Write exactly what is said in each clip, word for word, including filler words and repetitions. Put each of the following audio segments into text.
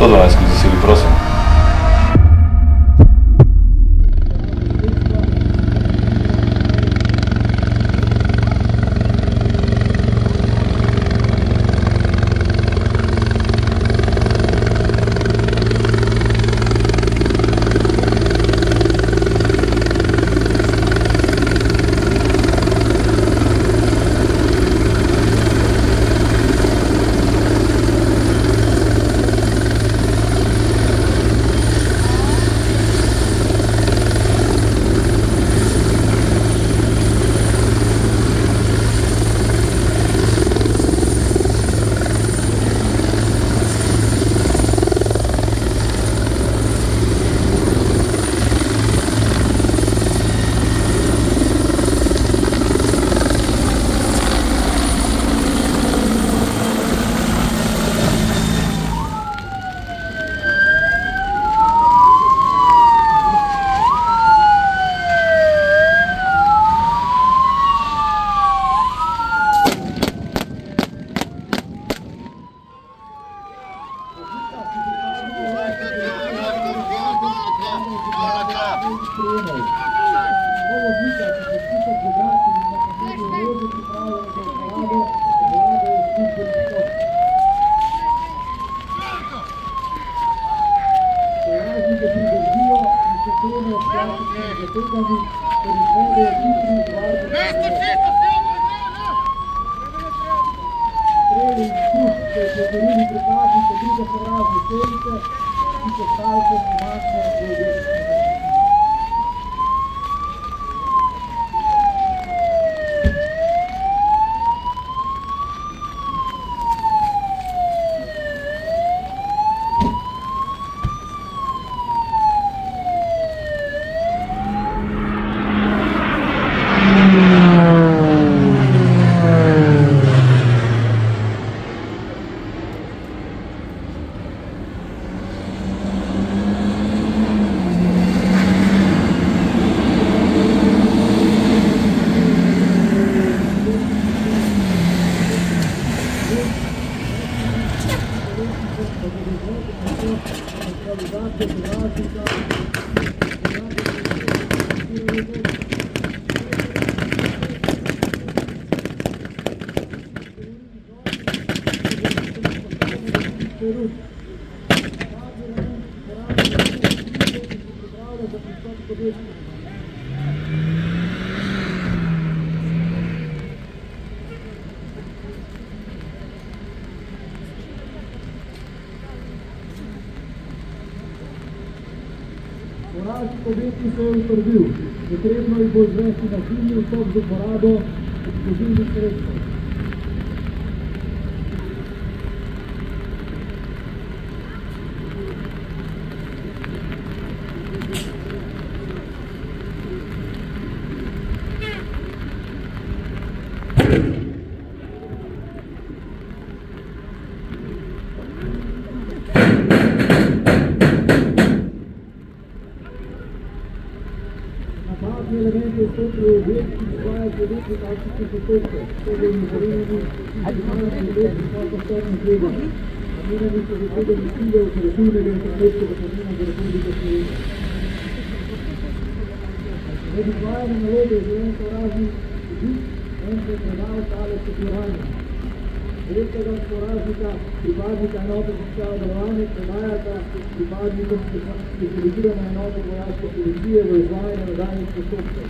sto dvanajst skozi sili, prosim. Poražni objetnik se je utrdil. Potrebno jih bo izvesti nasilni vstop z uporabo eksplozivnih sredstev. Napadni elementi vstopijo v objekt, ki izvaja podjetni taktične postopke. To bo izvorjeni maksimalni objekt vsakostopni tveganja. Namenjeni so za tveganje sile operativnega in strateškega pomena za Republiko Slovenijo. Med izvajanjem naloge je želen poražni vodič, en se predal stale sekiranja. Direktega poražnika, pripadnika enote za socialno delovanje, predajata pripadnikom specializirane enote vojaške policije v izvajanju nadaljnjih postopkov.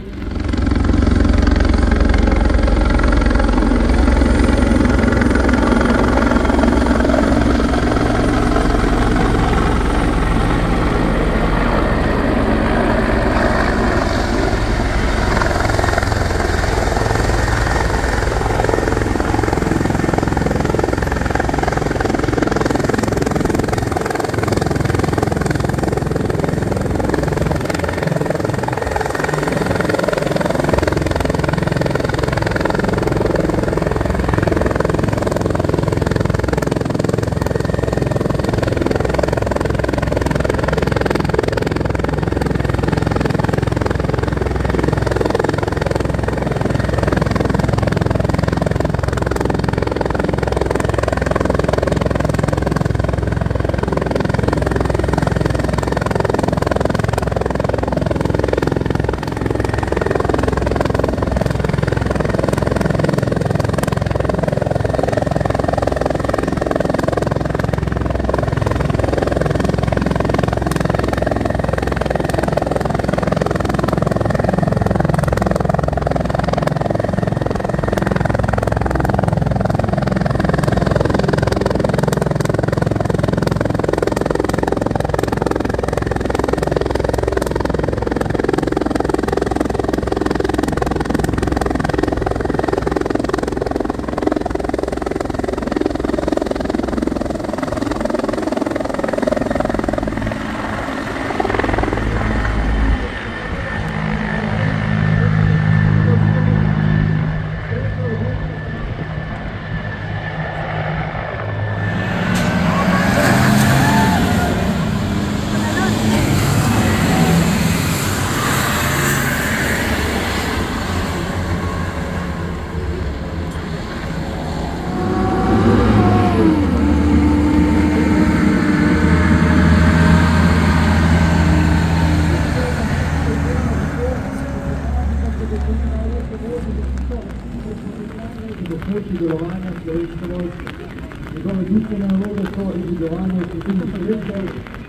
edinstvene naloge so izvedovanje kulturnih sredstev.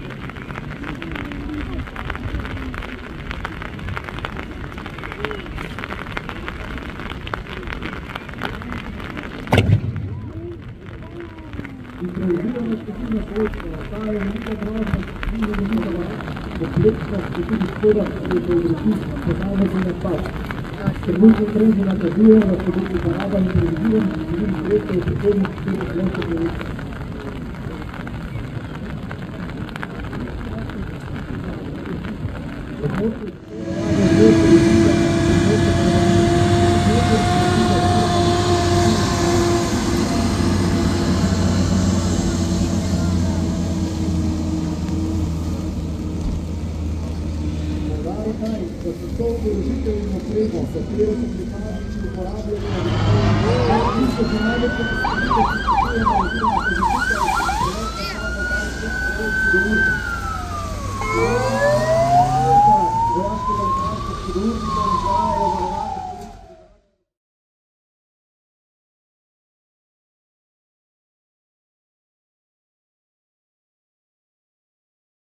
Improvizirano skupino sredstva ostajajo velika grožnost in velika kompleksnost kulturnih škodah, ki je povzroči posamezni napad. Trenutno trendi nakazujejo, da se bo uporaba improviziranih kulturnih sredstev v prihodnjih petih letih povečala. Da so to oborožitev in opremo, katero so pripadnici uporabljali na vrhu, tisto, ki najbolj predstavljamo, oziroma pozicitev,